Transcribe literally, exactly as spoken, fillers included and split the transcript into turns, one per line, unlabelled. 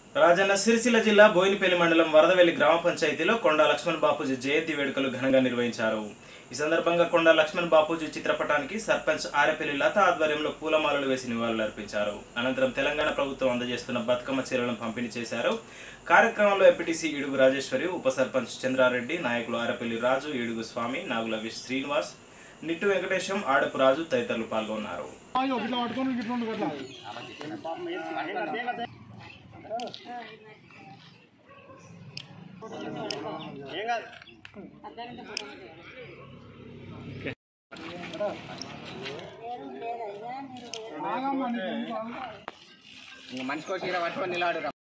రాజన్న సిరిసిల్ల జిల్లా బోయినపల్లి మండలం వరదవెల్లి గ్రామ పంచాయతీలో కొండా లక్ష్మణ్ బాపూజీ జయంతి వేడుకలు ఘనంగా నిర్వహించారు। ఈ సందర్భంగా కొండా లక్ష్మణ్ బాపూజీ చిత్రపటానికి సర్పంచ్ ఆరెపల్లి లత ఆధ్వర్యంలో పూలమాలలు వేసి నివాళులర్పించారు। అనంతరం తెలంగాణ ప్రభుత్వం అందజేస్తున్న బతుకమ్మ చీరలను పంపిణీ చేశారు। కార్యక్రమంలో ఎంపీటీసీ ఇడుగు రాజేశ్వరి, ఉప సర్పంచ్ చంద్రారెడ్డి, నాయకులు ఆరెపల్లి రాజు, ఇడుగు స్వామి, నాగుల శ్రీనివాస్, నిట్టు వెంకటేశం, ఆడపు రాజు తదితరులు పాల్గొన్నారు।
మనిషికి చీర పట్టుకొని నిలబడు।